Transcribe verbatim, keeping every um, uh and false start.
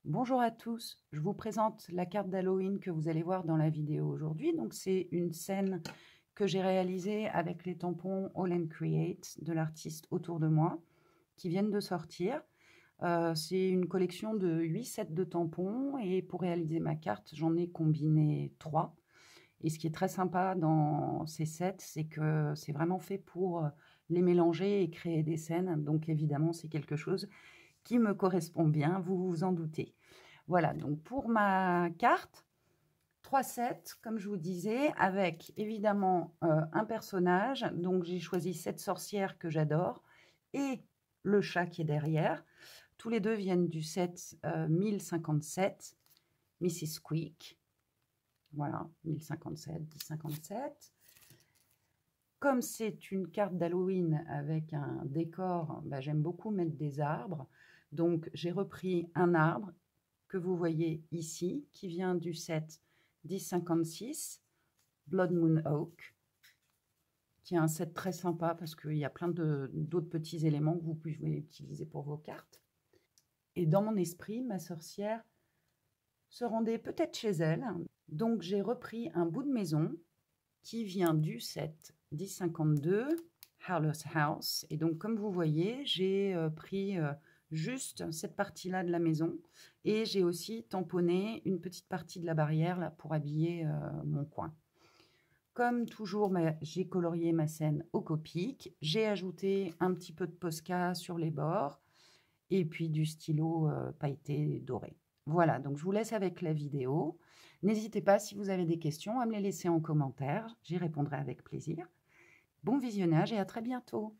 Bonjour à tous, je vous présente la carte d'Halloween que vous allez voir dans la vidéo aujourd'hui. Donc c'est une scène que j'ai réalisée avec les tampons All and Create de l'artiste autour de moi qui viennent de sortir. Euh, c'est une collection de huit sets de tampons et pour réaliser ma carte, j'en ai combiné trois. Et ce qui est très sympa dans ces sets, c'est que c'est vraiment fait pour les mélanger et créer des scènes. Donc évidemment, c'est quelque chose qui me correspond bien, vous vous en doutez. Voilà, donc pour ma carte, trois sets, comme je vous disais, avec évidemment euh, un personnage. Donc j'ai choisi cette sorcière que j'adore et le chat qui est derrière. Tous les deux viennent du set euh, mille cinquante-sept, missus Squeak. Voilà, mille cinquante-sept, mille cinquante-sept. Comme c'est une carte d'Halloween avec un décor, bah, j'aime beaucoup mettre des arbres. Donc j'ai repris un arbre que vous voyez ici, qui vient du set mille cinquante-six, Blood Moon Oak, qui est un set très sympa parce qu'il y a plein d'autres petits éléments que vous pouvez utiliser pour vos cartes. Et dans mon esprit, ma sorcière se rendait peut-être chez elle. Donc j'ai repris un bout de maison qui vient du set mille cinquante-deux, Harlow's House. Et donc, comme vous voyez, j'ai euh, pris euh, juste cette partie-là de la maison et j'ai aussi tamponné une petite partie de la barrière là, pour habiller euh, mon coin. Comme toujours, j'ai colorié ma scène au Copic. J'ai ajouté un petit peu de Posca sur les bords et puis du stylo euh, pailleté doré. Voilà, donc je vous laisse avec la vidéo. N'hésitez pas, si vous avez des questions, à me les laisser en commentaire. J'y répondrai avec plaisir. Bon visionnage et à très bientôt.